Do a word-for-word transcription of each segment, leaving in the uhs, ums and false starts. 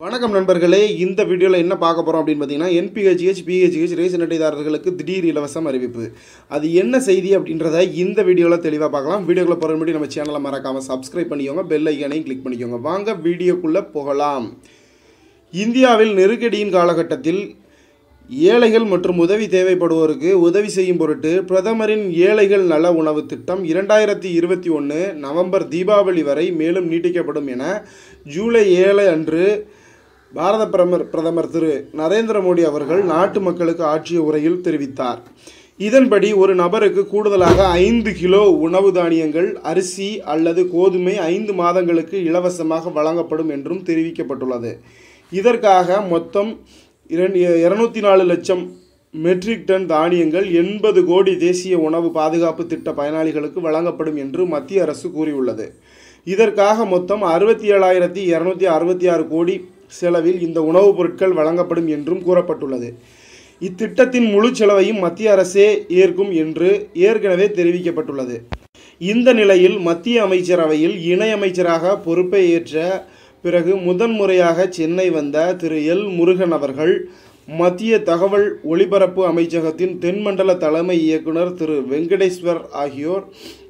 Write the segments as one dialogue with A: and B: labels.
A: வணக்கம் நண்பர்களே, இந்த வீடியோவில் என்ன பார்க்க போகிறோம் அப்படின்னு பார்த்தீங்கன்னா, என்பிஹெச்ஹெச் பிஹெச்ஹெச் ரேஷன் அட்டைதாரர்களுக்கு திடீர் இலவசம் அறிவிப்பு. அது என்ன செய்தி அப்படின்றத இந்த வீடியோவில் தெளிவாக பார்க்கலாம். வீடியோக்குள்ளே போகிற முன்னாடி நம்ம சேனலை மறக்காமல் சப்ஸ்கிரைப் பண்ணிக்கோங்க, பெல் ஐக்கானையும் கிளிக் பண்ணிக்கோங்க. வாங்க வீடியோக்குள்ளே போகலாம். இந்தியாவில் நெருக்கடியின் காலகட்டத்தில் ஏழைகள் மற்றும் உதவி தேவைப்படுவோருக்கு உதவி செய்யும் பொருட்டு பிரதமரின் ஏழைகள் நல உணவு திட்டம் இரண்டாயிரத்தி இருபத்தி ஒன்று நவம்பர் தீபாவளி வரை மேலும் நீட்டிக்கப்படும் என ஜூலை ஏழு அன்று பாரத பிரதமர் பிரதமர் திரு நரேந்திர மோடி அவர்கள் நாட்டு மக்களுக்கு ஆற்றிய உரையில் தெரிவித்தார். இதன்படி ஒரு நபருக்கு கூடுதலாக ஐந்து கிலோ உணவு தானியங்கள், அரிசி அல்லது கோதுமை ஐந்து மாதங்களுக்கு இலவசமாக வழங்கப்படும் என்றும் தெரிவிக்கப்பட்டுள்ளது. இதற்காக மொத்தம் இரண்டு இருநூத்தி நாலு லட்சம் மெட்ரிக் டன் தானியங்கள் எண்பது கோடி தேசிய உணவு பாதுகாப்பு திட்ட பயனாளிகளுக்கு வழங்கப்படும் என்று மத்திய அரசு கூறியுள்ளது. இதற்காக மொத்தம் அறுபத்தி ஏழாயிரத்தி இரநூத்தி அறுபத்தி ஆறு கோடி செலவில் இந்த உணவுப் பொருட்கள் வழங்கப்படும் என்றும் கூறப்பட்டுள்ளது. இத்திட்டத்தின் முழு செலவையும் மத்திய அரசே ஏற்கும் என்று ஏற்கனவே தெரிவிக்கப்பட்டுள்ளது. இந்த நிலையில் மத்திய அமைச்சரவையில் இணையமைச்சராக பொறுப்பை ஏற்ற பிறகு முதன்முறையாக சென்னை வந்த திரு எல் முருகன் அவர்கள் மத்திய தகவல் ஒலிபரப்பு அமைச்சகத்தின் தென்மண்டல தலைமை இயக்குனர் திரு வெங்கடேஸ்வர் ஆகியோர்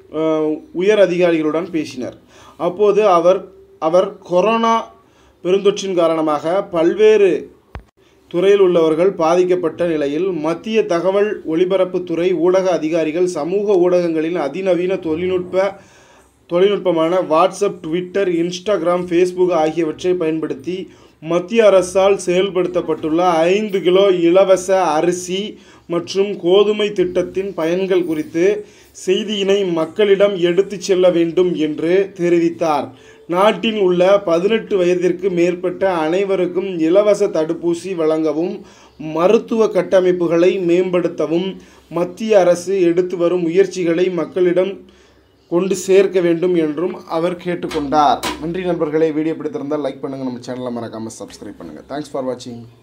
A: உயர் அதிகாரிகளுடன் பேசினர். அப்போது அவர் அவர் கொரோனா பெருந்தொற்றின் காரணமாக பல்வேறு துறையில் உள்ளவர்கள் பாதிக்கப்பட்ட நிலையில் மத்திய தகவல் ஒலிபரப்புத்துறை ஊடக அதிகாரிகள் சமூக ஊடகங்களின் அதிநவீன தொழில்நுட்ப தொழில்நுட்பமான வாட்ஸ்அப், ட்விட்டர், இன்ஸ்டாகிராம், ஃபேஸ்புக் ஆகியவற்றை பயன்படுத்தி மத்திய அரசால் செயல்படுத்தப்பட்டுள்ள ஐந்து கிலோ இலவச அரிசி மற்றும் கோதுமை திட்டத்தின் பயன்கள் குறித்து செய்தியினை மக்களிடம் எடுத்துச் செல்ல வேண்டும் என்று தெரிவித்தார். நாட்டில் உள்ள பதினெட்டு வயதிற்கு மேற்பட்ட அனைவருக்கும் இலவச தடுப்பூசி வழங்கவும் மருத்துவ கட்டமைப்புகளை மேம்படுத்தவும் மத்திய அரசு எடுத்து வரும் முயற்சிகளை மக்களிடம் கொண்டு சேர்க்க வேண்டும் என்றும் அவர் கேட்டுக்கொண்டார். நன்றி நண்பர்களே, வீடியோ பிடித்திருந்தால் லைக் பண்ணுங்கள், நம்ம சேனலை மறக்காமல் சப்ஸ்கிரைப் பண்ணுங்கள். தேங்க்ஸ் ஃபார் வாட்சிங்.